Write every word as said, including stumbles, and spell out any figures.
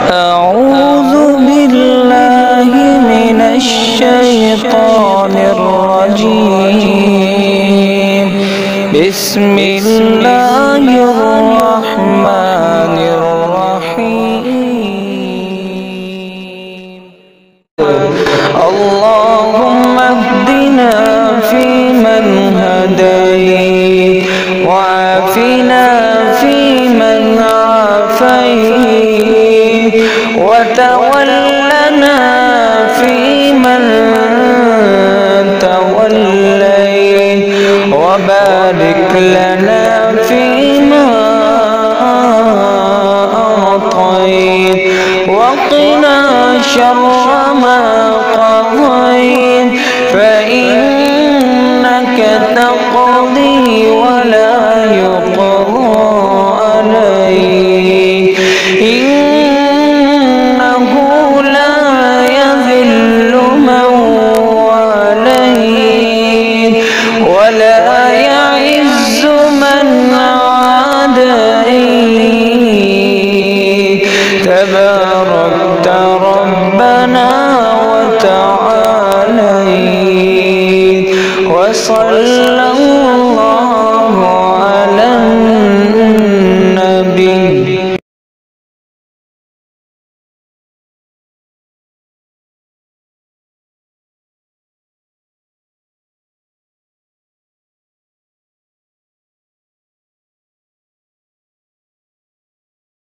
أعوذ بالله من الشيطان الرجيم. بسم الله الرحمن الرحيم. اللهم اهدنا فيمن هديت، وعافنا فيمن عافيت، وتولنا فيمن توليت، وبارك لنا فيما أعطيت، وقنا شر ما قضيت، فإنك تقضي ولا يقضى عليك، إنه لا يذل من واليت، ولا يعز من عاديت. تباركت ربنا وتعاليت، وصلى الله